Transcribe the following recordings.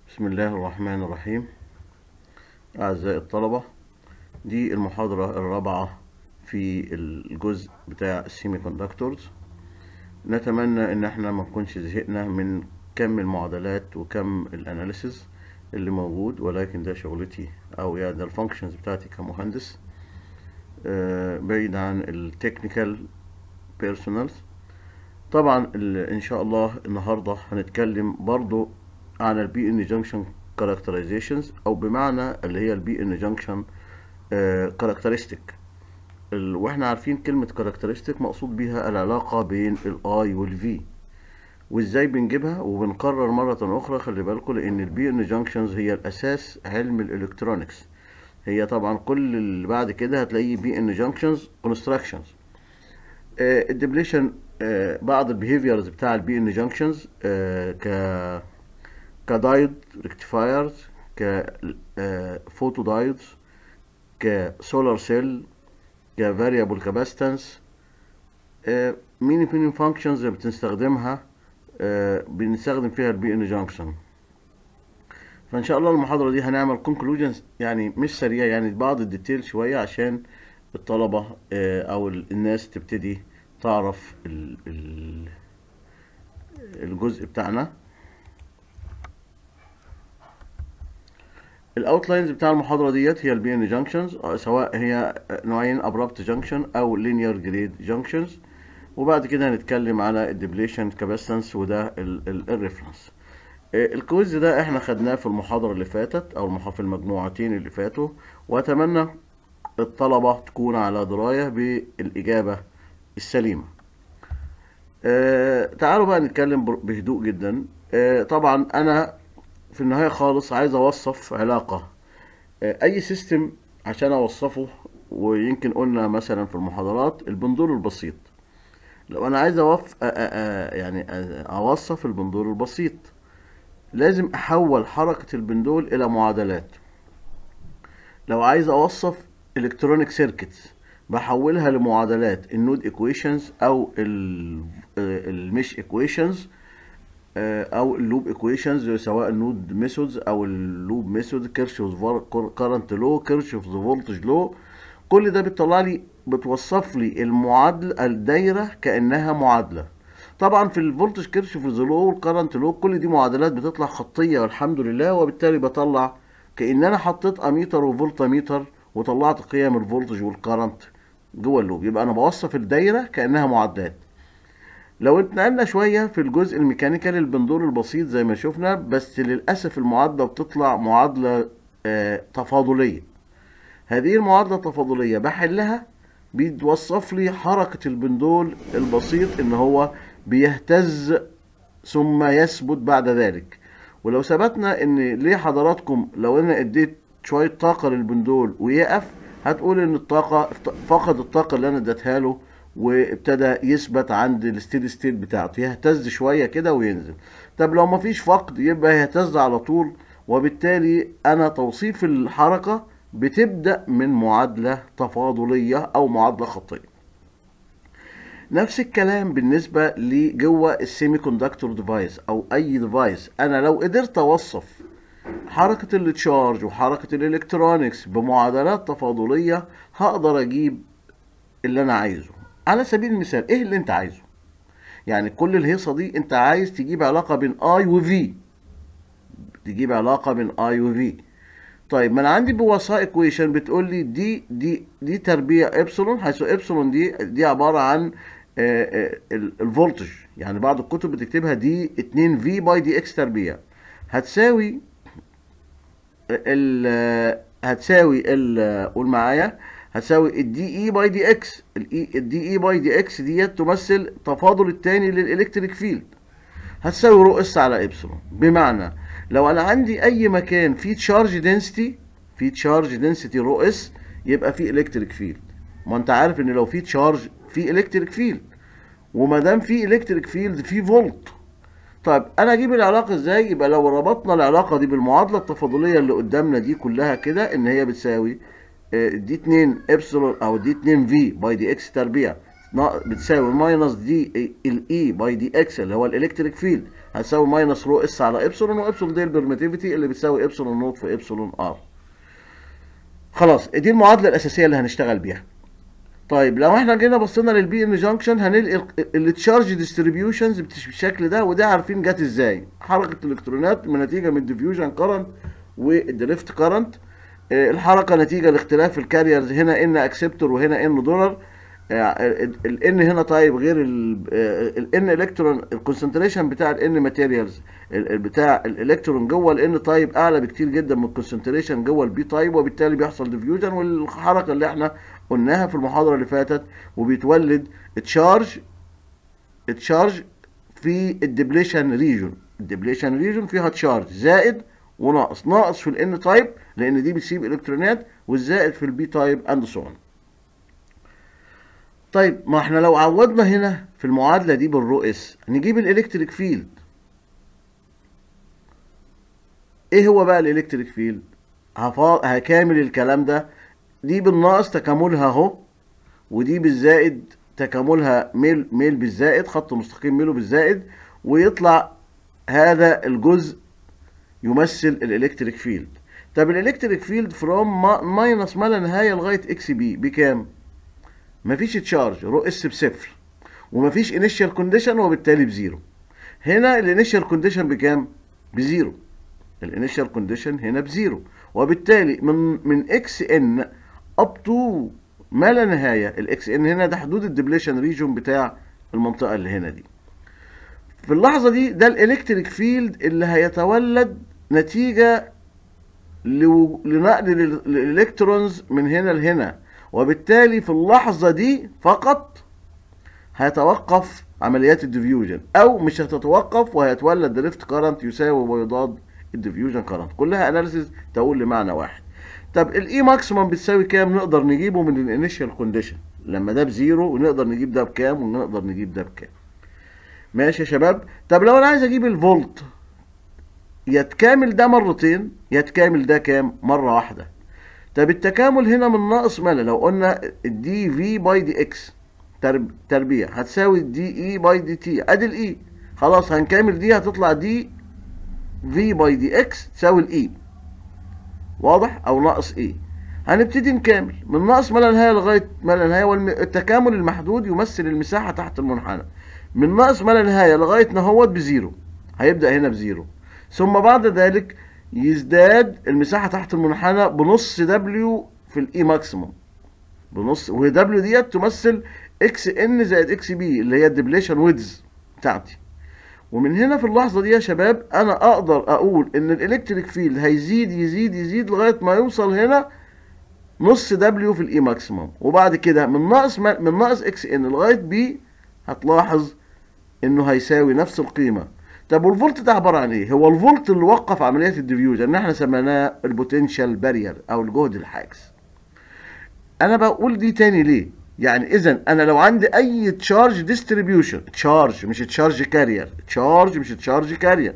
بسم الله الرحمن الرحيم. أعزائي الطلبة، دي المحاضرة الرابعة في الجزء بتاع السيمي كوندكتورز. نتمنى إن احنا ما نكونش زهقنا من كم المعادلات وكم الأناليسز اللي موجود، ولكن ده شغلتي أو يعني ده الفانكشنز بتاعتي كمهندس، بعيد عن التكنيكال بيرسونالز. طبعا إن شاء الله النهاردة هنتكلم برضو عن البي ان جنكشن كاركترايزيشنز، او بمعنى اللي هي البي ان جنكشن كاركترستيك. واحنا عارفين كلمة كاركترستيك مقصود بيها العلاقة بين الاي والفي، وازاي بنجيبها. وبنكرر مرة اخرى، خلي بالكم، لان البي ان جنكشنز هي الاساس علم الالكترونكس. هي طبعا كل اللي بعد كده هتلاقيه بي ان جنكشنز كونستراكشنز. الدبليشن، بعض البيهيفيرز بتاع البي ان جنكشنز كدايود ريكتيفايرز، كفوتو دايودز، كسولار سيل، كفاريبل كاباستنس. مين فانكشنز اللي بنستخدمها، بنستخدم فيها البي ان جانكشن. فان شاء الله المحاضره دي هنعمل كونكلوجنز، يعني مش سريع، يعني بعض الديتيل شويه عشان الطلبه او الناس تبتدي تعرف الجزء بتاعنا. الاوتلاينز بتاع المحاضره ديت هي البي ان جانكشنز، سواء هي نوعين، ابرابت جانكشن او لينير جريد جانكشنز. وبعد كده هنتكلم على الديبليشن كاباسيتنس، وده الريفرنس. الكويز ده احنا خدناه في المحاضره اللي فاتت او في المجموعتين اللي فاتوا، واتمنى الطلبه تكون على درايه بالاجابه السليمه. تعالوا بقى نتكلم بهدوء جدا. طبعا انا في النهايه خالص عايز اوصف علاقه اي سيستم عشان اوصفه. ويمكن قلنا مثلا في المحاضرات البندول البسيط. لو انا عايز اوصف البندول البسيط، لازم احول حركة البندول الى معادلات. لو عايز اوصف الكترونيك سيركتس، بحولها لمعادلات النود ايكويشنز او المش ايكويشنز او اللوب ايكويشنز، سواء النود ميثودز او اللوب ميثود، كيرشوفز كارنت لو، كيرشوفز فولتج لو. كل ده بتوصف لي المعادله، الدايره كانها معادله. طبعا في الفولتج كيرشوفز لو والكارنت لو، كل دي معادلات بتطلع خطيه والحمد لله، وبالتالي بطلع كأن انا حطيت اميتر وفولتميتر وطلعت قيم الفولتج والكارنت جوه اللوب. يبقى انا بوصف الدايره كانها معادلات. لو اتنقلنا شوية في الجزء الميكانيكال، البندول البسيط زي ما شفنا، بس للأسف المعادلة بتطلع معادلة تفاضلية. هذه المعادلة التفاضلية بحلها، بيتوصف لي حركة البندول البسيط ان هو بيهتز ثم يثبت بعد ذلك. ولو ثبتنا ان ليه حضراتكم، لو انا اديت شوية طاقة للبندول ويقف، هتقول ان الطاقة فقد الطاقة اللي انا اديتها له، وابتدى يثبت عند الستيدي ستيت بتاعته، يهتز شويه كده وينزل. طب لو مفيش فقد، يبقى يهتز على طول. وبالتالي انا توصيف الحركه بتبدا من معادله تفاضليه او معادله خطيه. نفس الكلام بالنسبه لجوه السيمي كوندكتور ديفايس او اي ديفايس. انا لو قدرت اوصف حركه التشارج وحركه الالكترونكس بمعادلات تفاضليه، هقدر اجيب اللي انا عايزه. على سبيل المثال، ايه اللي انت عايزه؟ يعني كل الهيصه دي انت عايز تجيب علاقه بين اي وفي، تجيب علاقه بين اي وفي. طيب، ما انا عندي بواسطه ايكويشن بتقول لي دي تربيع ابسلون، حيث ابسلون دي عباره عن الفولتج. يعني بعض الكتب بتكتبها دي 2 في باي دي اكس تربيع، هتساوي قول معايا، هتساوي الدي اي باي دي اكس. الدي اي باي دي اكس ديت تمثل تفاضل التاني للالكتريك فيلد، هتساوي رو اس على ابسلون. بمعنى لو انا عندي اي مكان فيه تشارج دنسيتي رو اس، يبقى فيه الكتريك فيلد. ما انت عارف ان لو فيه تشارج فيه الكتريك فيلد، وما دام فيه الكتريك فيلد فيه فولت. طيب انا اجيب العلاقه ازاي؟ يبقى لو ربطنا العلاقه دي بالمعادله التفاضليه اللي قدامنا دي كلها كده، ان هي بتساوي دي 2 ابسلون او دي 2 في باي دي اكس تربيع بتساوي ماينس دي الاي باي دي اكس اللي هو الالكتريك فيلد، هتساوي ماينس رو اس على ابسلون، وابسلون دي البرميتيفيتي اللي بتساوي ابسلون نوت في ابسلون ار. خلاص دي المعادله الاساسيه اللي هنشتغل بيها. طيب لو احنا جينا بصينا للبي ان جانكشن هنلاقي التشارج ديستريبيوشنز بالشكل ده، وده عارفين جت ازاي. حركه الالكترونات من نتيجه من الديفيوجن كارنت والدريفت كارنت. الحركه نتيجه لاختلاف الكاريرز، هنا ان اكسبتور وهنا ان دونر. الان هنا طيب غير الان الكترون، الكونسنتريشن بتاع الان ماتيريالز بتاع الالكترون جوه الان تايب اعلى بكتير جدا من الكونسنتريشن جوه البي تايب، وبالتالي بيحصل ديفيوجن، والحركه اللي احنا قلناها في المحاضره اللي فاتت، وبيتولد تشارج في الدبليشن ريجون. الدبليشن ريجون فيها تشارج زائد وناقص، ناقص في الان تايب لان دي بتسيب الكترونات، والزائد في البي تايب اند سو اون. طيب ما احنا لو عوضنا هنا في المعادله دي بالرو اس نجيب الالكتريك فيلد. ايه هو بقى الالكتريك فيلد؟ هكامل الكلام ده، دي بالناقص تكاملها اهو، ودي بالزائد تكاملها ميل بالزائد، خط مستقيم ميله بالزائد، ويطلع هذا الجزء يمثل الالكتريك فيلد. طب الالكتريك فيلد فروم ماينس ما لا نهايه لغايه اكس بي بكام؟ مفيش تشارج، رو اس بصفر، ومفيش انيشال كونديشن وبالتالي بزيرو. هنا الانيشال كونديشن بكام؟ بزيرو. الانيشال كونديشن هنا بزيرو، وبالتالي من اكس ان اب تو ما لا نهايه، الاكس ان هنا ده حدود الدبليشن ريجون بتاع المنطقه اللي هنا دي. في اللحظه دي ده الالكتريك فيلد اللي هيتولد نتيجه لنقل الالكترونز من هنا لهنا، وبالتالي في اللحظه دي فقط هيتوقف عمليات الديفيوجن، او مش هتتوقف وهيتولد دريفت كارنت يساوي ويضاد الديفيوجن كارنت. كلها اناليسيز تقول لمعنى واحد. طب الاي ماكسيمم بتساوي كام؟ نقدر نجيبه من الانيشال كونديشن، لما ده بزيرو ونقدر نجيب ده بكام ونقدر نجيب ده بكام. ماشي يا شباب؟ طب لو انا عايز اجيب الفولت، يتكامل ده مرتين، يتكامل ده كام؟ مره واحده. طب التكامل هنا من ناقص مالا، لو قلنا الدي في باي دي اكس تربيع هتساوي دي اي باي دي تي، ادي الاي، خلاص هنكامل دي هتطلع دي في باي دي اكس تساوي الاي، واضح؟ او ناقص ايه. هنبتدي نكامل من ناقص ما لا نهايه لغايه ما لا نهايه، والتكامل المحدود يمثل المساحه تحت المنحنى. من ناقص ما لا نهايه لغايه نهوت بزيرو، هيبدا هنا بزيرو، ثم بعد ذلك يزداد المساحه تحت المنحنى بنص دبليو في الاي ماكسيموم، بنص، وهي دبليو ديت تمثل اكس ان زائد اكس بي اللي هي الدبليشن ويدز بتاعتي. ومن هنا في اللحظه دي يا شباب انا اقدر اقول ان الالكتريك فيلد هيزيد يزيد يزيد لغايه ما يوصل هنا نص دبليو في الاي ماكسيموم، وبعد كده من ناقص اكس ان لغايه بي هتلاحظ انه هيساوي نفس القيمه. طب والفولت ده عباره عن ايه؟ هو الفولت اللي وقف عمليه الديفيوجن، ان احنا سميناه البوتنشال بارير او الجهد الحاجز. انا بقول دي تاني ليه؟ يعني اذا انا لو عندي اي تشارج ديستريبيوشن، تشارج مش تشارج كارير، تشارج مش تشارج كارير،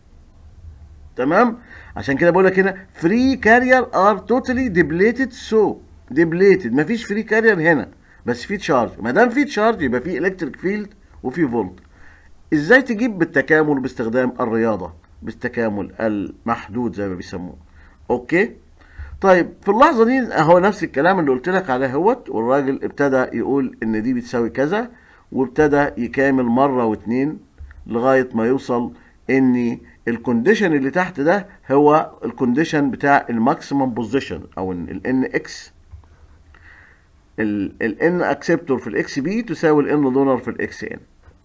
تمام؟ عشان كده بقول لك هنا فري كارير ار توتالي ديبليتد، سو ديبليتد، مفيش فري كارير هنا، بس في تشارج. ما دام في تشارج يبقى في الكتريك فيلد وفي فولت. ازاي تجيب؟ بالتكامل، باستخدام الرياضه، بالتكامل المحدود زي ما بيسموه. اوكي؟ طيب في اللحظه دي اهو نفس الكلام اللي قلت لك عليه اهوت، والراجل ابتدى يقول ان دي بتساوي كذا، وابتدى يكامل مره واتنين لغايه ما يوصل ان الكونديشن اللي تحت ده هو الكونديشن بتاع الماكسيمم بوزيشن، او الان اكس، الان اكسبتور في الاكس بي تساوي الان دونر في الاكس ان.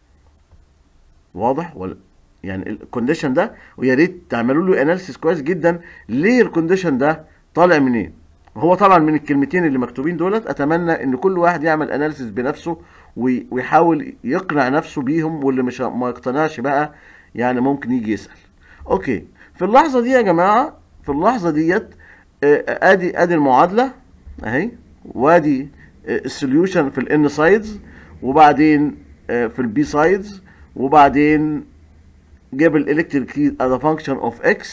واضح ولا؟ يعني الكونديشن ده، ويا ريت تعملوا له اناليسيس كويس جدا، ليه الكونديشن ده طالع منين؟ هو طبعا من الكلمتين اللي مكتوبين دولت. اتمنى ان كل واحد يعمل اناليسيس بنفسه ويحاول يقنع نفسه بيهم، واللي مش ما يقتنعش بقى يعني ممكن يجي يسأل. اوكي، في اللحظه دي يا جماعه، في اللحظه ديت ادي المعادله اهي، وادي السوليوشن في الان سايدز، وبعدين في البي سايدز، وبعدين جاب الالكتريك فيلد as a function of x،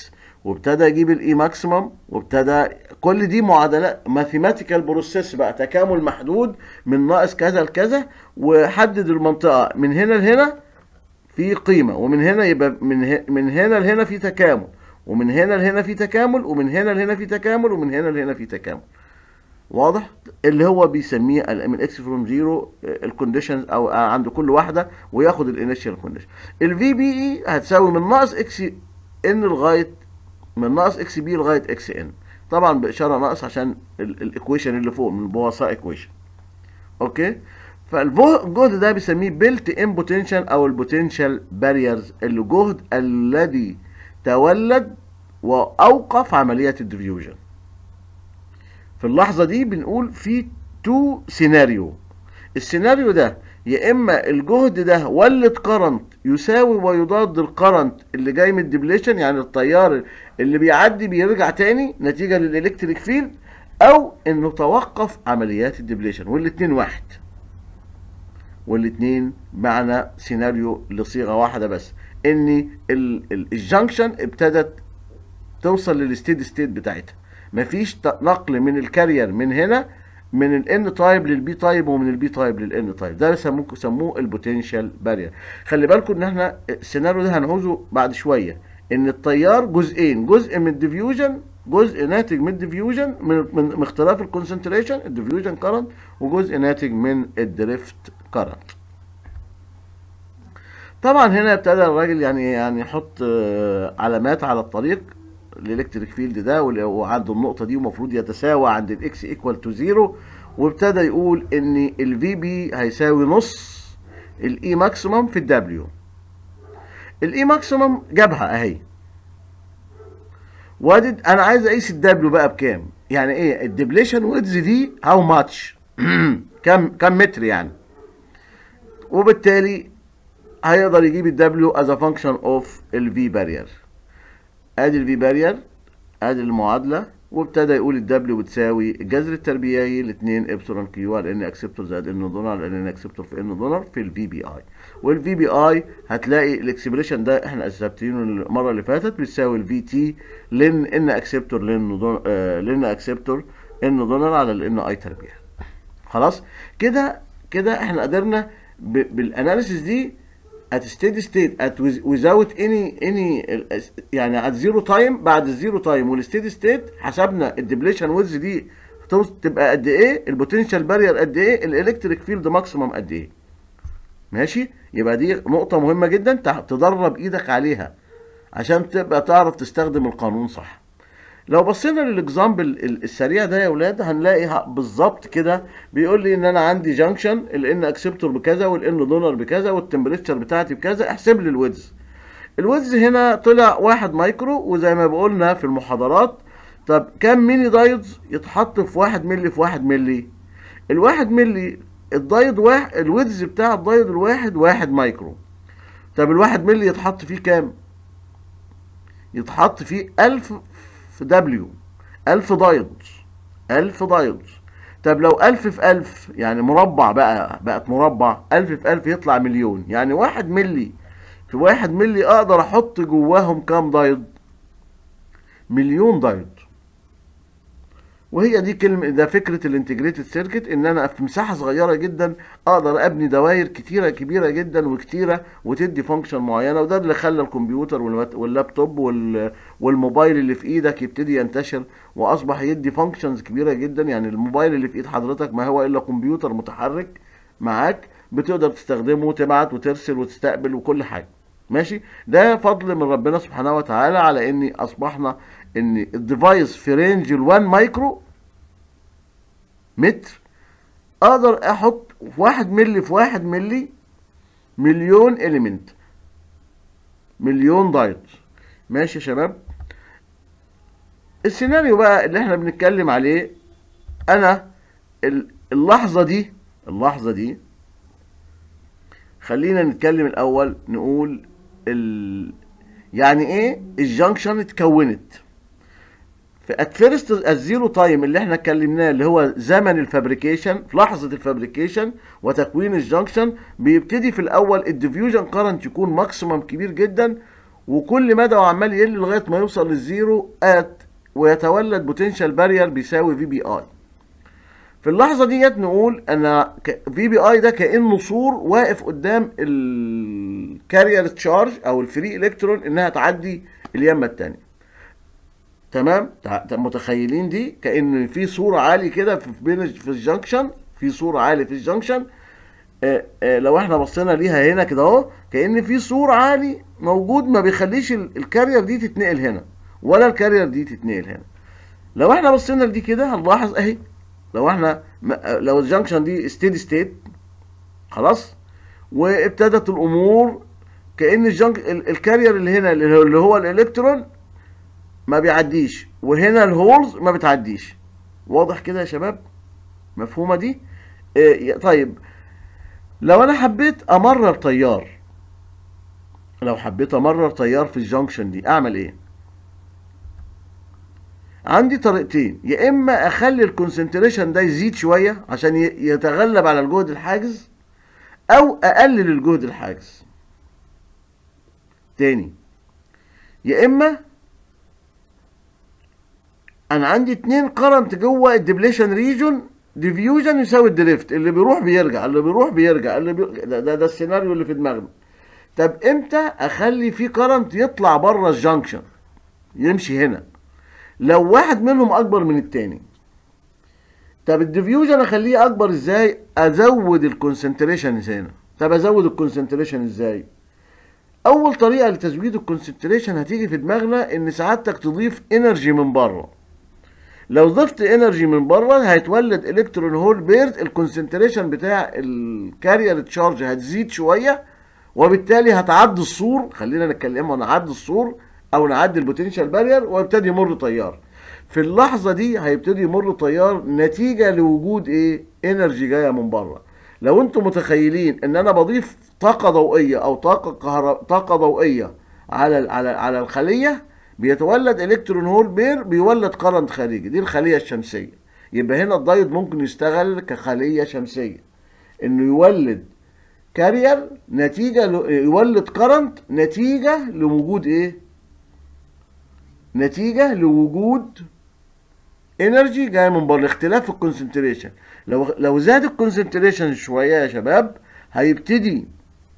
وابتدى يجيب الاي ماكسيمم، وابتدى كل دي معادلات ماثيماتيكال بروسيس بقى، تكامل محدود من ناقص كذا لكذا، وحدد المنطقه من هنا لهنا في قيمه، ومن هنا يبقى من هنا لهنا في تكامل، ومن هنا لهنا في تكامل، ومن هنا لهنا في تكامل، ومن هنا لهنا في تكامل. واضح؟ اللي هو بيسميه من اكس فروم زيرو الكونديشنز او عند كل واحده، وياخد الانيشال كونديشن. الفي بي اي هتساوي من ناقص اكس ان لغايه من ناقص اكس بي لغايه اكس ان، طبعا باشاره ناقص عشان الايكويشن اللي فوق من بواسطه ايكويشن. اوكي؟ فالجهد ده بيسميه بيلت ان بوتنشال او البوتنشال باريرز، الجهد الذي تولد واوقف عمليه الديفيوجن. في اللحظه دي بنقول في تو سيناريو. السيناريو ده يا اما الجهد ده ولد كرنت يساوي ويضاد الكرنت اللي جاي من الديبليشن، يعني التيار اللي بيعدي بيرجع تاني نتيجه للالكتريك فيلد، او انه توقف عمليات الديبليشن، والاتنين واحد، والاتنين معنى سيناريو لصيغه واحده بس، ان الجنكشن ابتدت توصل للستيد ستيت بتاعتها، مفيش نقل من الكارير من هنا من الان تايب للبي تايب ومن البي تايب للان تايب. ده بيسموه البوتنشال بارير. خلي بالكم ان احنا السيناريو ده هنعوزه بعد شويه، ان التيار جزئين، جزء من الديفيوجن، جزء ناتج من الديفيوجن من اختلاف الكونسنتريشن الديفيوجن كارنت، وجزء ناتج من الدريفت كارنت. طبعا هنا ابتدى الراجل يعني يحط علامات على الطريق الالكتريك فيلد ده، وعنده النقطه دي ومفروض يتساوى عند الاكس ايكوال تو زيرو، وابتدى يقول ان الفي بي هيساوي نص الاي ماكسيمم في الدبليو. الاي ماكسيمم جابها اهي، وادي انا عايز اقيس الدبليو بقى بكام، يعني ايه الدبليشن ويدز دي هاو ماتش كم متر يعني، وبالتالي هيقدر يجيب الدبليو از ا فانكشن اوف الفي بارير. ادي الفي بارير، ادي المعادله، وابتدى يقول الدبليو بتساوي الجذر التربيعي ل 2 ابسلون كيو على ان اكسبتور زائد ان دولار على ان اكسبتور في ان دولار في الفي بي اي. والفي بي اي هتلاقي الاكسبريشن ده احنا اثبتينه المره اللي فاتت بيساوي الفي تي لن ان اكسبتور لن اكسبتور ان دولار على الان اي تربيع. خلاص كده احنا قدرنا بالاناليسيس دي at steady state without any يعني at zero time، بعد الزيرو تايم والستيدي ستيت حسبنا الديبليشن ويدز دي تبقى قد ايه، البوتنشال بارير قد ايه، الالكتريك فيلد ماكسيمم قد ايه. ماشي؟ يبقى دي نقطة مهمة جدا تدرب ايدك عليها عشان تبقى تعرف تستخدم القانون صح. لو بصينا للاكزامبل السريع ده يا ولاد هنلاقي بالظبط كده، بيقول لي ان انا عندي جانكشن الان اكسبتور بكذا والان دونر بكذا والتمبريتشر بتاعتي بكذا، احسب لي الويدز. الويدز هنا طلع 1 مايكرو، وزي ما بقولنا في المحاضرات، طب كام ميلي دايودز يتحط في 1 ملي في 1 ملي؟ ال1 ملي الدايود واحد، الويدز بتاع الدايود الواحد 1 مايكرو. طب ال1 ملي يتحط فيه كام؟ يتحط فيه 1000 في دبليو، 1000 دايود، 1000 دايود. طب لو 1000 في 1000 يعني مربع بقت مربع، 1000 في 1000 يطلع مليون، يعني 1 ملي في 1 ملي اقدر احط جواهم كام دايود؟ مليون دايود. وهي دي ده فكره الانتجريتد سيركت، ان انا في مساحه صغيره جدا اقدر ابني دوائر كبيره جدا وكتيره وتدي فانكشن معينه. وده اللي خلى الكمبيوتر واللابتوب والموبايل اللي في ايدك يبتدي ينتشر، واصبح يدي فانكشنز كبيره جدا. يعني الموبايل اللي في ايد حضرتك ما هو الا كمبيوتر متحرك معاك، بتقدر تستخدمه وتبعت وترسل وتستقبل وكل حاجه. ماشي؟ ده فضل من ربنا سبحانه وتعالى على ان اصبحنا ان الديفايس في رينج ال1 مايكرو متر اقدر احط في 1 ملي في 1 ملي مليون اليمنت، مليون دايود. ماشي يا شباب؟ السيناريو بقى اللي احنا بنتكلم عليه، انا اللحظه دي خلينا نتكلم الاول، نقول يعني ايه الجنكشن اتكونت. ات فيرست الزيرو تايم اللي احنا اتكلمناه اللي هو زمن الفابريكيشن، في لحظه الفابريكيشن وتكوين الجنكشن، بيبتدي في الاول الديفيوجن كارنت يكون ماكسيمم كبير جدا، وكل مدى وعمال يقل لغايه ما يوصل للزيرو ويتولد بوتنشال بارير بيساوي في بي اي. في اللحظه ديت نقول ان في بي اي ده كانه سور واقف قدام الكارير تشارج او الفري الكترون انها تعدي اليمه الثانيه. تمام؟ متخيلين دي كأن في سور عالي كده في الجنكشن، في سور عالي في الجنكشن. لو احنا بصينا ليها هنا كده اهو كأن في سور عالي موجود ما بيخليش الكارير دي تتنقل هنا ولا الكارير دي تتنقل هنا. لو احنا بصينا لدي كده هنلاحظ اهي، لو الجنكشن دي ستيدي ستيت خلاص، وابتدت الامور كأن الكارير اللي هنا اللي هو الالكترون ما بيعديش، وهنا الهولز ما بتعديش. واضح كده يا شباب؟ مفهومه دي؟ طيب لو انا حبيت امرر تيار، في الجنكشن دي اعمل ايه؟ عندي طريقتين، يا اما اخلي الكونسنتريشن ده يزيد شويه عشان يتغلب على الجهد الحاجز، او اقلل الجهد الحاجز. تاني، يا اما انا عندي 2 كرنت جوه الديبليشن ريجون، ديفيوجن يساوي الدريفت، اللي بيروح بيرجع ده السيناريو اللي في دماغنا. طب امتى اخلي في كرنت يطلع بره الجنكشن يمشي هنا؟ لو واحد منهم اكبر من التاني. طب الديفيوجن اخليه اكبر ازاي؟ ازود الكونسنتريشن هنا. طب ازود الكونسنتريشن ازاي؟ اول طريقه لتزويد الكونسنتريشن هتيجي في دماغنا ان سعادتك تضيف انرجي من بره. لو ضفت انرجي من بره هيتولد الكترون هول بيرد، الكونسنتريشن بتاع الكارير تشارج هتزيد شويه، وبالتالي هتعدي السور. خلينا نتكلم نعدي السور او نعدي البوتنشال بارير ويبتدي يمر تيار. في اللحظه دي هيبتدي يمر تيار نتيجه لوجود ايه؟ انرجي جايه من بره. لو انتم متخيلين ان انا بضيف طاقه ضوئيه او طاقه ضوئيه على الخليه، بيتولد الكترون هول بير، بيولد كرنت خارجي، دي الخليه الشمسيه. يبقى هنا الدايود ممكن يشتغل كخليه شمسيه، انه يولد كارير يولد كرنت نتيجه لوجود ايه؟ نتيجه لوجود انرجي جايه من بره، اختلاف في الكونسنتريشن. لو زاد الكونسنتريشن شويه يا شباب هيبتدي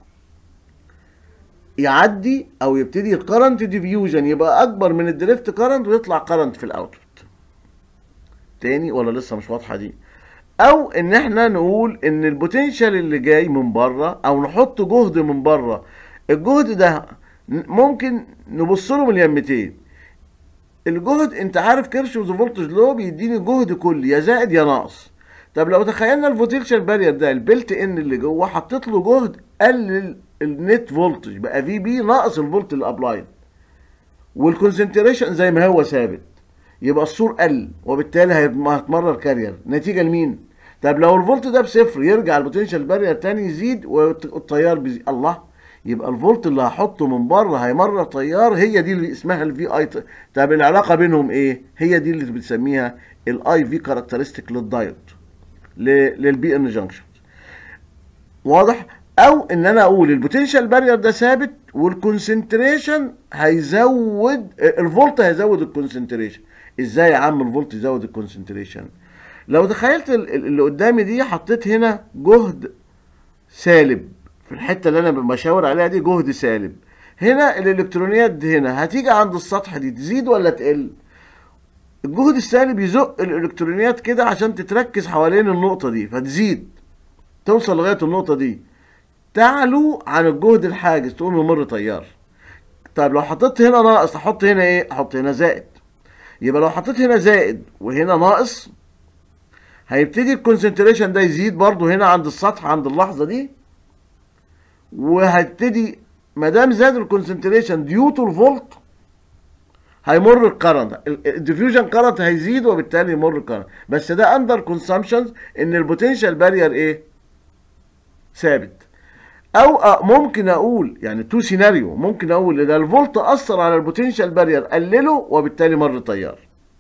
يعدي او يبتدي الكرنت ديفيوجن يبقى اكبر من الدريفت كرنت ويطلع كرنت في الاوتبوت. تاني ولا لسه مش واضحه دي؟ او ان احنا نقول ان البوتنشال اللي جاي من بره او نحط جهد من بره، الجهد ده ممكن نبص له من اليمتين. الجهد انت عارف كيرشوفز فولتج لو بيديني جهد كلي يا زائد يا ناقص. طب لو تخيلنا البوتنشال بارير ده البلت ان اللي جوه حطيت له جهد قلل النت فولتج بقى في بي ناقص الفولت اللي ابلايد، والكونسنتريشن زي ما هو ثابت، يبقى السور قل وبالتالي هيتمرر كارير نتيجه لمين؟ طب لو الفولت ده بصفر يرجع البوتنشال بارير تاني يزيد والتيار بيزيد. الله، يبقى الفولت اللي هحطه من بره هيمرر تيار، هي دي اللي اسمها الفي اي. طب العلاقه بينهم ايه؟ هي دي اللي بنسميها الاي في كاركترستيك للدايود للبي ان جنكشن. واضح؟ او ان انا اقول البوتنشال بارير ده ثابت والكونسنتريشن هيزود الفولت، هيزود الكونسنتريشن. ازاي يا عم الفولت يزود الكونسنتريشن؟ لو تخيلت اللي قدامي دي حطيت هنا جهد سالب في الحته اللي انا بشاور عليها دي، جهد سالب. هنا الالكترونيات دي هنا هتيجي عند السطح دي تزيد ولا تقل؟ الجهد السالب يزق الالكترونيات كده عشان تتركز حوالين النقطه دي فتزيد توصل لغايه النقطه دي، تعلو عن الجهد الحاجز تقوم يمر تيار. طيب لو حطيت هنا ناقص احط هنا ايه؟ احط هنا زائد. يبقى لو حطيت هنا زائد وهنا ناقص هيبتدي الكونسنتريشن ده يزيد برضو هنا عند السطح عند اللحظه دي، وهيبتدي ما دام زاد الكونسنتريشن ديو تو الفولت هيمر الكرنت، الديفيوجن كرنت هيزيد وبالتالي يمر الكرنت. بس ده اندر كونسامشنز ان البوتنشال بارير ايه؟ ثابت. او ممكن اقول يعني تو سيناريو، ممكن اقول ان الفولت اثر على البوتنشال بارير قلله وبالتالي مر تيار.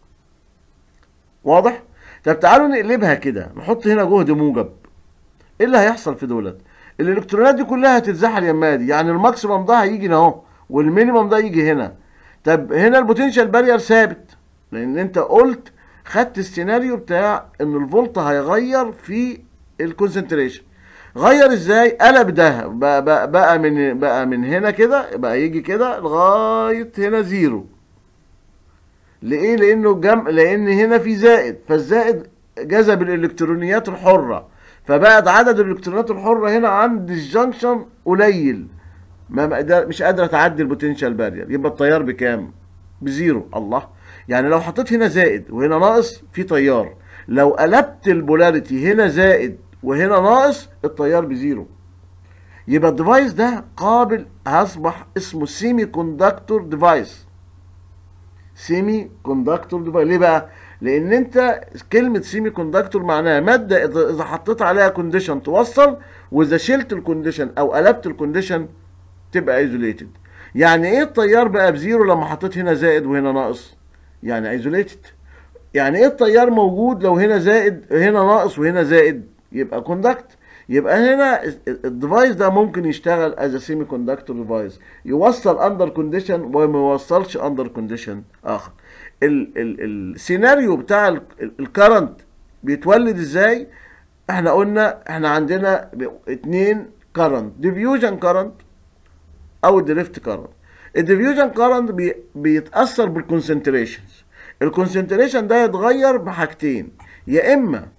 واضح؟ طب تعالوا نقلبها كده، نحط هنا جهد موجب. ايه اللي هيحصل في دولت؟ الالكترونات دي كلها هتتزحل يمها دي، يعني الماكسيمم ده هيجي هنا اهو والمينيمم ده يجي هنا. طب هنا البوتنشال بارير ثابت، لان انت قلت خدت السيناريو بتاع ان الفولت هيغير في الكونسنتريشن. غير ازاي؟ قلب ده بقى من هنا كده، بقى يجي كده لغايه هنا زيرو. ليه؟ لان هنا في زائد، فالزائد جذب الالكترونيات الحره، فبقت عدد الالكترونات الحره هنا عند الجنكشن قليل، مش قادره تعدي البوتنشال بارير. يبقى التيار بكام؟ بزيرو. الله، يعني لو حطيت هنا زائد وهنا ناقص في تيار، لو قلبت البولاريتي هنا زائد وهنا ناقص التيار بزيرو. يبقى الديفايس ده قابل، هيصبح اسمه سيمي كوندكتور ديفايس. سيمي كوندكتور ديفايس. ليه بقى؟ لان انت كلمه سيمي كوندكتور معناها ماده اذا حطيت عليها كونديشن توصل، واذا شلت الكونديشن او قلبت الكونديشن تبقى ايزوليتد. يعني ايه التيار بقى بزيرو لما حطيت هنا زائد وهنا ناقص؟ يعني ايزوليتد. يعني ايه التيار موجود لو هنا زائد هنا ناقص وهنا زائد؟ يبقى كوندكت. يبقى هنا الديفايس ده ممكن يشتغل از سيمي كوندكتور ديفايس، يوصل اندر كونديشن وما يوصلش اندر كونديشن اخر. السيناريو بتاع الكرنت بيتولد ازاي؟ احنا قلنا احنا عندنا اتنين كرنت، ديفيوجن كرنت او دريفت كرنت. الديفيوجن كرنت بيتاثر بالكونسنتريشنز. الكونسنتريشن ده يتغير بحاجتين، يا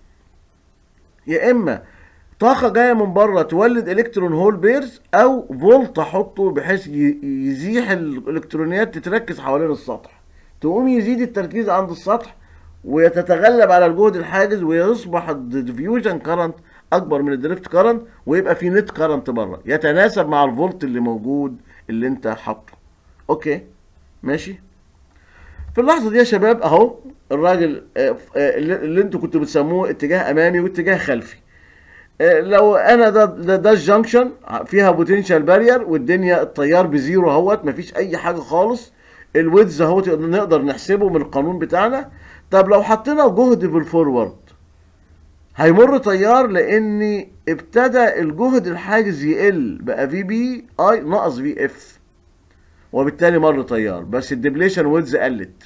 اما طاقه جايه من بره تولد الكترون هول بيرز، او فولت احطه بحيث يزيح الالكترونيات تتركز حوالين السطح، تقوم يزيد التركيز عند السطح ويتتغلب على الجهد الحاجز، ويصبح الديفيوجن كرنت اكبر من الدريفت كرنت، ويبقى في نت كرنت بره يتناسب مع الفولت اللي موجود اللي انت حاطه. اوكي ماشي. في اللحظه دي يا شباب اهو الراجل اللي انتوا كنتوا بتسموه اتجاه امامي واتجاه خلفي. لو انا ده الجنكشن فيها بوتنشال بارير، والدنيا التيار بزيرو اهوت، مفيش اي حاجه خالص. الويدز اهو نقدر نحسبه من القانون بتاعنا. طب لو حطينا جهد بالفورورد هيمر تيار، لان ابتدى الجهد الحاجز يقل، بقى في بي اي ناقص في اف، وبالتالي مر تيار، بس الدبليشن ويدز قلت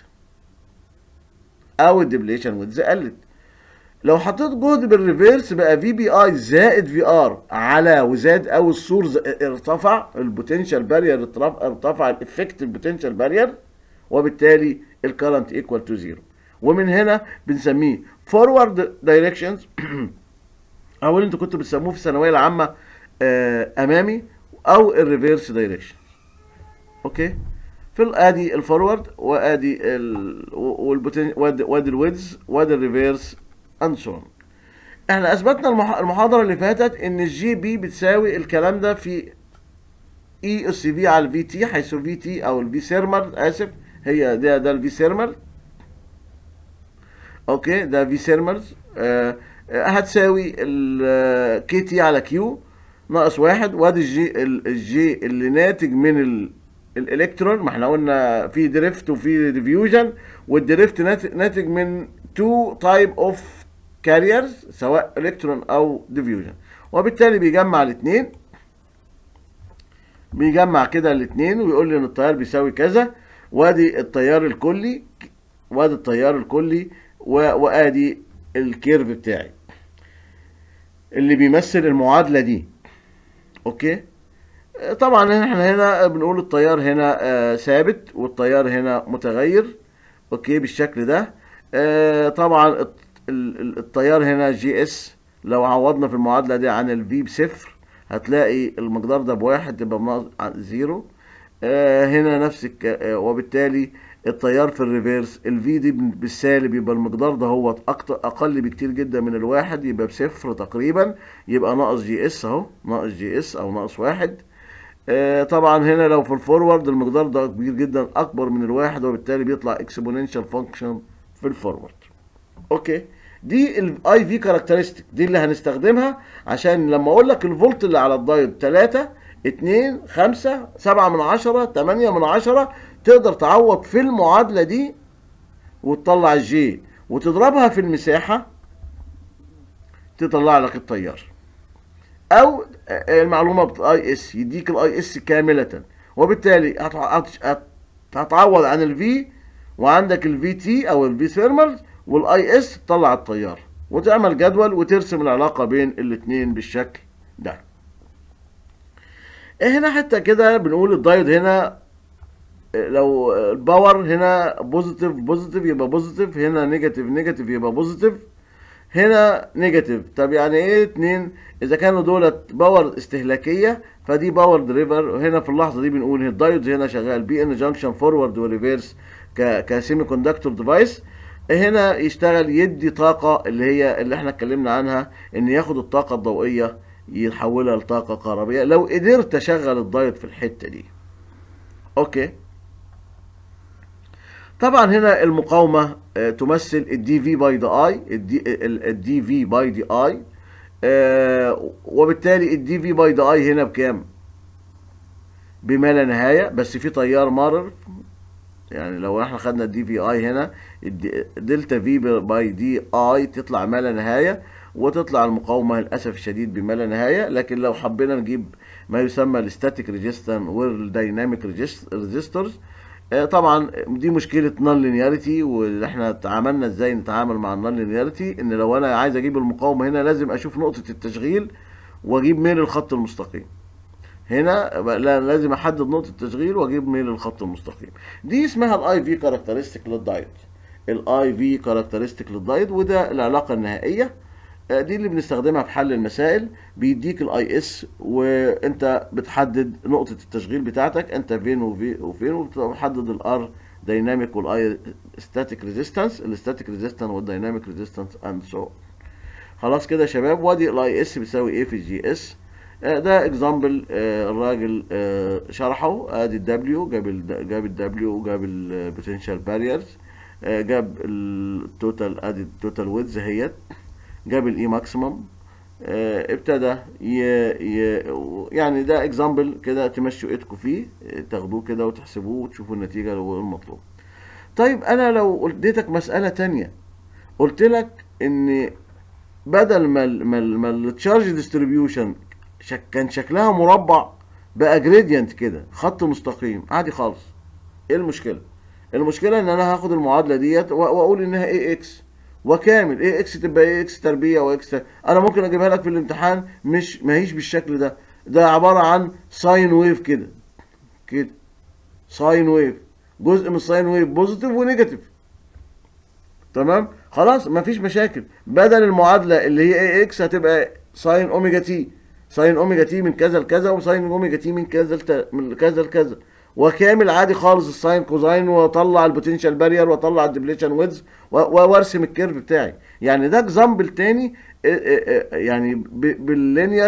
او الدبليشن ويدز قلت. لو حطيت جهد بالريفيرس بقى في بي اي زائد في ار على وزاد، او السورس ارتفع، البوتنشال بارير ارتفع الافكتيف بوتنشال بارير، وبالتالي الكرنت ايكوال تو زيرو. ومن هنا بنسميه فورورد دايركشنز او اللي انتوا كنتوا بتسموه في الثانويه العامه امامي، او الريفيرس دايركشن. اوكي. في ادي الفورورد، وادي وادي الويدز، وادي الريفيرس اند سو. احنا اثبتنا المحاضره اللي فاتت ان الجي بي بتساوي الكلام ده في اي اس في على الفي تي، حيث في تي او الفي سيرمال، اسف، هي ده الفي سيرمال. اوكي، ده في سيرمالز. هتساوي الكي تي على كيو ناقص واحد، وادي الجي اللي ناتج من الالكترون. ما احنا قلنا في دريفت وفي ديفيوجن، والدريفت ناتج من تو تايب اوف كاريرز، سواء الكترون او ديفيوجن، وبالتالي بيجمع الاثنين، بيجمع كده الاثنين ويقول لي ان التيار بيساوي كذا. وادي التيار الكلي، وادي التيار الكلي، وادي الكيرف بتاعي اللي بيمثل المعادله دي. اوكي. طبعا احنا هنا بنقول التيار هنا ثابت والتيار هنا متغير. اوكي، بالشكل ده. طبعا التيار هنا جي اس، لو عوضنا في المعادله دي عن الفي بصفر هتلاقي المقدار ده بواحد، تبقى زيرو. هنا نفس وبالتالي التيار في الريفيرس الفي دي بالسالب، يبقى المقدار ده هو اقل بكتير جدا من الواحد، يبقى بصفر تقريبا، يبقى ناقص جي اس اهو، ناقص جي اس او ناقص واحد. طبعا هنا لو في الفورورد المقدار ده كبير جدا، اكبر من الواحد، وبالتالي بيطلع اكسبوننشال فانكشن في الفورورد. اوكي، دي الاي في كاركترستيك، دي اللي هنستخدمها عشان لما اقول لك الفولت اللي على الدايود 3 2 5 7 من 10 8 من 10، تقدر تعوض في المعادله دي وتطلع الجي وتضربها في المساحه تطلع لك التيار. او المعلومه بالاي اس، يديك الاي اس كامله وبالتالي هتعوض عن الفي، وعندك الفي تي او الفي ثيرمال والاي اس تطلع التيار، وتعمل جدول وترسم العلاقه بين الاثنين بالشكل ده. هنا حتى كده بنقول الدايود هنا لو الباور هنا بوزيتيف بوزيتيف يبقى بوزيتيف، هنا نيجاتيف نيجاتيف يبقى بوزيتيف، هنا نيجاتيف. طب يعني ايه اتنين؟ اذا كانوا دولت باور استهلاكيه فدي باور دريفر، وهنا في اللحظه دي بنقول الدايود هنا شغال بي ان جانكشن فورورد وريفيرس كسيمي كوندكتور ديفايس. هنا يشتغل يدي طاقه اللي هي اللي احنا اتكلمنا عنها، ان ياخد الطاقه الضوئيه يحولها لطاقه كهربائيه لو قدرت اشغل الدايود في الحته دي. اوكي. طبعا هنا المقاومة تمثل الدي في باي دي اي، الدي في باي دي اي، وبالتالي الدي في باي دي اي هنا بكام؟ بما لا نهاية، بس في تيار مرر. يعني لو احنا خدنا الدي في اي هنا دلتا في باي دي اي تطلع ما لا نهاية، وتطلع المقاومة للأسف الشديد بما لا نهاية. لكن لو حبينا نجيب ما يسمى الستاتيك ريجستان والدايناميك ريجسترز، طبعا دي مشكله نون لينياريتي، واللي احنا اتعاملنا ازاي نتعامل مع النون لينياريتي، ان لو انا عايز اجيب المقاومه هنا لازم اشوف نقطه التشغيل واجيب ميل الخط المستقيم. هنا لازم احدد نقطه التشغيل واجيب ميل الخط المستقيم. دي اسمها الاي في كاركترستيك للدايود، الاي في كاركترستيك للدايود، وده العلاقه النهائيه. دي اللي بنستخدمها في حل المسائل. بيديك الاي اس وانت بتحدد نقطة التشغيل بتاعتك، انت فين وفين، وبتحدد الار دايناميك والاي ستاتيك ريزيستنس، الستاتيك ريزيستنس والدايناميك ريزيستنس اند سو. خلاص كده يا شباب. وادي الاي اس بيساوي ايه في الجي اس. ده اكزامبل الراجل شرحه. ادي الدبليو، جاب الدبليو وجاب البوتنشال باريرز، جاب التوتال، ادي التوتال ويدز اهيت، جاب الاي ماكسيمم، ابتدى يعني ده اكزامبل كده تمشوا ايدكم فيه، تاخدوه كده وتحسبوه وتشوفوا النتيجه المطلوب. طيب انا لو اديتك مساله تانية، قلت لك ان بدل ما التشارج ديستريبيوشن كان شكلها مربع بقى جريدينت كده خط مستقيم عادي خالص، ايه المشكله؟ المشكله ان انا هاخد المعادله ديت واقول انها اي اكس وكامل، ايه اكس تبقى ايه اكس تربيع واكس انا ممكن اجيبها لك في الامتحان مش ماهيش بالشكل ده، ده عباره عن ساين ويف كده كده، ساين ويف، جزء من الساين ويف بوزيتيف ونيجاتيف. تمام خلاص مفيش مشاكل. بدل المعادله اللي هي اي اكس هتبقى ساين اوميجا تي، ساين اوميجا تي من كذا لكذا، وساين اوميجا تي من كذا من كذا لكذا، وكامل عادي خالص الساين كوزاين، واطلع البوتنشال بارير واطلع الديبليشن ويدز وارسم الكيرف بتاعي. يعني ده اكزامبل تاني يعني باللينير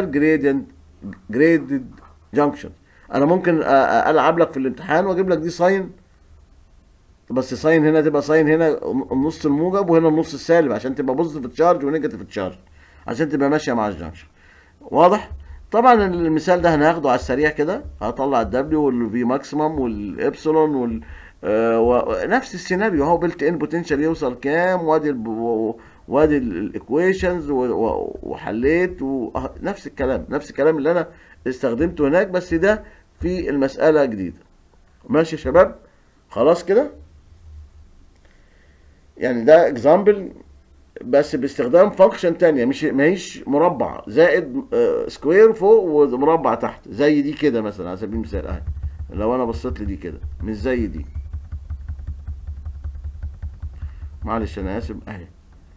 جريدد جانكشن. انا ممكن العب لك في الامتحان واجيب لك دي ساين، بس ساين هنا تبقى ساين هنا النص الموجب وهنا النص السالب، عشان تبقى بوزيتيف تشارج ونيجاتيف تشارج، عشان تبقى ماشيه مع الجانكشن. واضح؟ طبعا المثال ده هناخده على السريع كده، هطلع الدبليو والفي ماكسيمم والابسلون نفس السيناريو اهو، بلت ان بوتنشال يوصل كام، وادي الايكويشنز وحليت نفس الكلام، نفس الكلام اللي انا استخدمته هناك، بس ده في المساله جديده. ماشي يا شباب؟ خلاص كده. يعني ده اكزامبل بس باستخدام فانكشن تانية، مش ماهيش مربع زائد سكوير فوق ومربع تحت زي دي كده مثلا على سبيل المثال اهي. لو انا بصيت لدي كده مش زي دي، معلش انا اسف اهي،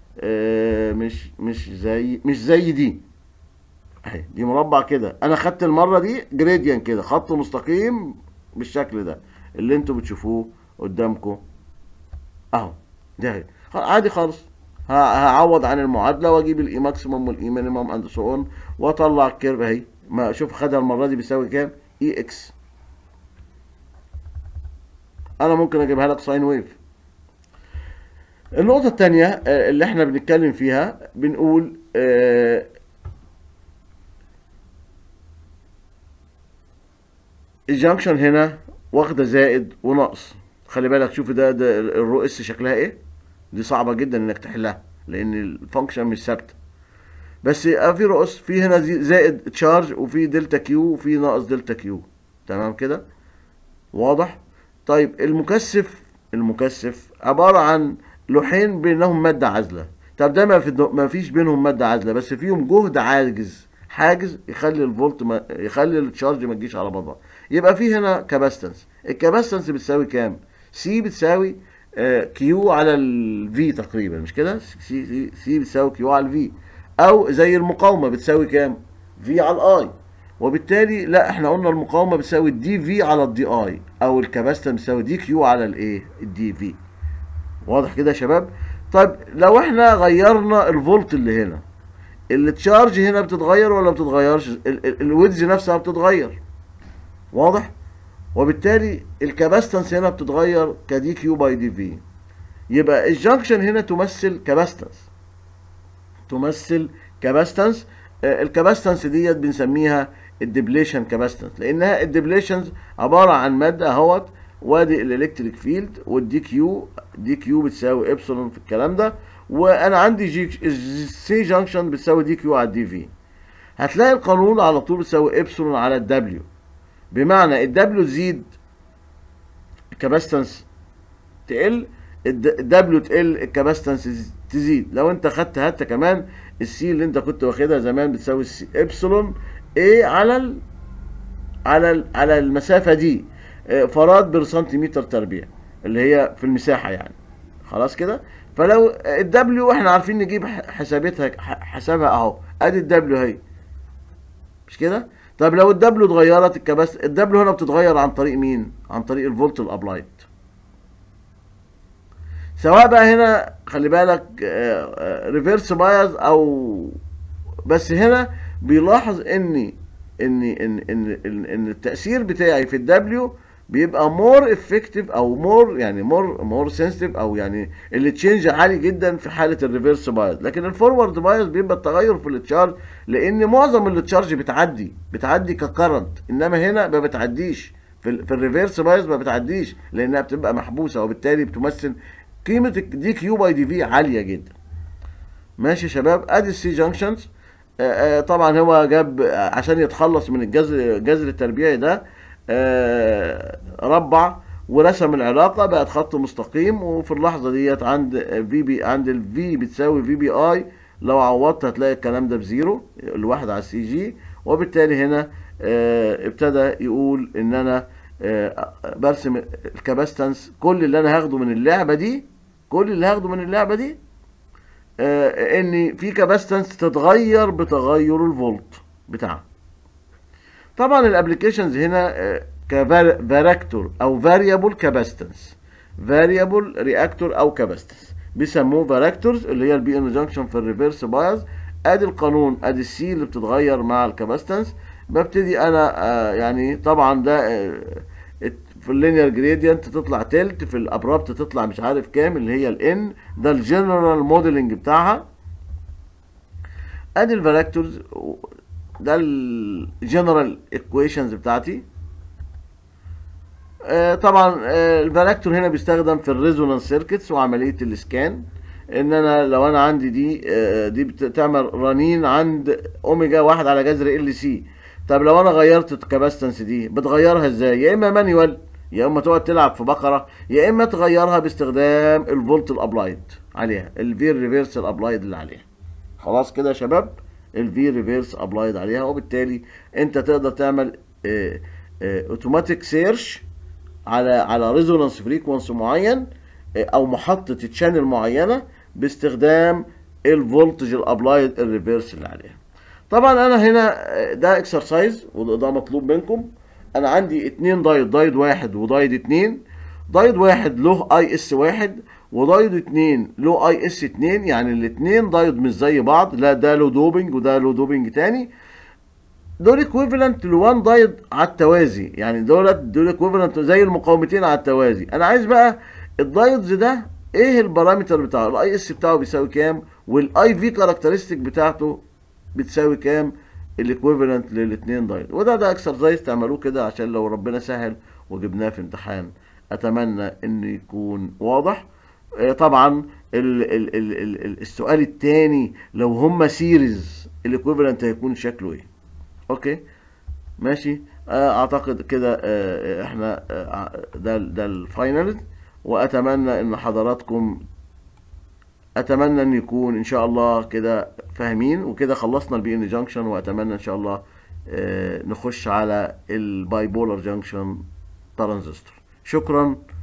مش زي دي اهي، دي مربع كده. انا خدت المره دي جريديان كده خط مستقيم بالشكل ده اللي انتوا بتشوفوه قدامكم اهو، ده اهي عادي خالص. هعوض عن المعادله واجيب الاي ماكسيمم والاي مينيمم اند سو اون واطلع الكيرف اهي. ما شوف خدها المره دي بيساوي كام؟ اي اكس. انا ممكن اجيبها لك ساين ويف. النقطه الثانيه اللي احنا بنتكلم فيها بنقول الجانكشن هنا واخده زائد وناقص. خلي بالك شوف ده الرو اس شكلها ايه، دي صعبه جدا انك تحلها لان الفانكشن مش ثابته، بس في رؤوس، في هنا زائد تشارج وفي دلتا كيو وفي ناقص دلتا كيو. تمام كده. واضح؟ طيب المكثف عبارة عن لوحين بينهم مادة عازلة. طب ده ما فيش بينهم مادة عازلة، بس فيهم جهد حاجز يخلي يخلي التشارج ما تجيش على بعضها. يبقى في هنا كاباستنس. الكاباستنس بتساوي كام؟ سي بتساوي كيو على الفي تقريبا، مش كده؟ سي بتساوي كيو على الفي، او زي المقاومة بتساوي كام؟ في على الاي. وبالتالي لا، احنا قلنا المقاومه بتساوي الدي في على الدي اي، او الكاباستنس بتساوي دي كيو على الايه؟ الدي في. واضح كده يا شباب؟ طيب لو احنا غيرنا الفولت اللي هنا، التشارج هنا بتتغير ولا بتتغيرش؟ الويدز نفسها بتتغير. واضح؟ وبالتالي الكاباستنس هنا بتتغير كدي كيو باي دي في. يبقى الجنكشن هنا تمثل كاباستنس. الكاباستنس ديت بنسميها الديبليشن كاباستنس، لانها الديبليشنز عباره عن ماده اهوت، وادي الالكتريك فيلد، والدي كيو بتساوي ابسلون في الكلام ده، وانا عندي سي جانكشن بتساوي دي كيو على الدي في. هتلاقي القانون على طول بتساوي ابسلون على الدبليو، بمعنى الدبليو تزيد الكاباستنس تقل، الدبليو تقل الكاباستنس تزيد. لو انت خدت حتى كمان السي اللي انت كنت واخدها زمان بتساوي ابسلون ايه على المسافه دي، فراد بر سنتيمتر تربيع، اللي هي في المساحه يعني. خلاص كده. فلو الدبليو احنا عارفين نجيب حسابها اهو، ادي الدبليو اهي، مش كده؟ طب لو الدبليو اتغيرت الدبليو هنا بتتغير عن طريق مين؟ عن طريق الفولت الابلايد. سواء بقى هنا خلي بالك ريفيرس بايز او، بس هنا بيلاحظ ان التأثير بتاعي في الدبليو بيبقى مور افكتيف، او مور سنسيتيف، او يعني اللي تشينج عالي جدا في حاله الريفيرس بايز. لكن الفورورد بايز بيبقى التغير في التشارج، لان معظم التشارج بتعدي ككرنت، انما هنا ما بتعديش في الريفيرس بايز، ما بتعديش لانها بتبقى محبوسه، وبالتالي بتمثل قيمه دي كيو باي دي في عاليه جدا. ماشي يا شباب؟ ادي السي جانكشنز. طبعا هو جاب عشان يتخلص من الجذر التربيعي ده، ربع ورسم العلاقه بقت خط مستقيم، وفي اللحظه ديت عند الفي بتساوي في بي اي، لو عوضت هتلاقي الكلام ده بزيرو، الواحد على السي جي. وبالتالي هنا ابتدى يقول ان انا برسم الكاباستنس. كل اللي انا هاخده من اللعبه دي ان في كاباستنس تتغير بتغير الفولت بتاعها. طبعا الابلكيشنز هنا كفاريكتور او فاريبل كاباستنس، فاريبل رياكتور او كاباستنس، بيسموه فاريكتورز، اللي هي البي ان جانكشن في الريفيرس بايز. ادي القانون، ادي السي اللي بتتغير مع الكاباستنس. ببتدي انا يعني طبعا ده في اللينير جريدينت تطلع تلت، في الابرابت تطلع مش عارف كام، اللي هي الان. ده الجنرال موديلنج بتاعها. ادي الفاريكتورز، ده الجنرال ايكويشنز بتاعتي. طبعا الفاريكتور هنا بيستخدم في الريزونانس سيركتس وعمليه الاسكان. ان انا لو انا عندي دي بتعمل رنين عند اوميجا 1 على جذر ال سي. طب لو انا غيرت الكاباستنس دي بتغيرها ازاي؟ يا اما مانيوال، يا اما تقعد تلعب في بقره، يا اما تغيرها باستخدام الفولت الابلايد عليها، الفي ريفيرس الابلايد اللي عليها. خلاص كده يا شباب؟ الفي ريفيرس ابلايد عليها. وبالتالي انت تقدر تعمل اوتوماتيك سيرش على ريزونانس فريكونسي معين، او محطه تشانل معينه باستخدام الفولتج الابلايد الريفيرس اللي عليها. طبعا انا هنا ده اكسرسايز وده مطلوب منكم. انا عندي 2 دايود واحد ودايود 2. دايود واحد له اي اس واحد، ودايود 2 له اي اس 2. يعني الاثنين دايود مش زي بعض، لا ده له دوبنج وده له دوبنج تاني. دول ايكويفالنت ل1 دايود على التوازي، يعني دول ايكويفالنت زي المقاومتين على التوازي. انا عايز بقى الدايودز ده ايه البارامتر بتاعه، الاي اس بتاعه بيساوي كام، والاي في كاركترستيك بتاعته بتساوي كام، الايكويفالنت للاثنين دايود. ده اكسرسايز تعملوه كده عشان لو ربنا سهل وجبناه في امتحان. اتمنى ان يكون واضح. طبعا السؤال الثاني، لو هما سيريز الايكويفالنت هيكون شكله ايه؟ اوكي ماشي. اعتقد كده احنا ده الفاينل. واتمنى ان حضراتكم، اتمنى ان يكون ان شاء الله كده فاهمين، وكده خلصنا البي ان جانكشن. واتمنى ان شاء الله نخش على الباي بولر جانكشن ترانزستور. شكرا.